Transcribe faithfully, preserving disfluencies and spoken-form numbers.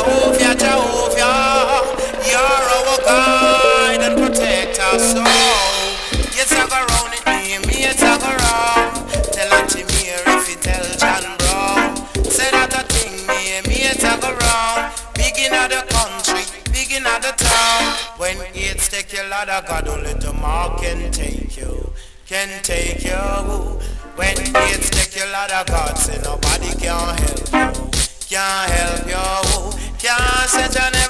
Jehovah, Jehovah, you're our guide and protector. So, yes, I go round it, me, me, it's I go round. Tell Auntie Mary if you tell John Brown. Say that a thing, me, me, it's I go round. Big in the country, big in the town. When it's take you, Lord of God, only the mark can take you, can take you. When it's take you, Lord of God, say nobody can help you, can't help you, can't set your name.